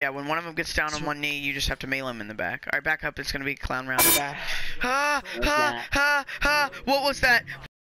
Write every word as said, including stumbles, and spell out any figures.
Yeah, when one of them gets down on one knee, you just have to mail him in the back. Alright, back up. It's gonna be clown round. Back. Ha, What's ha, that? ha, ha. What was that?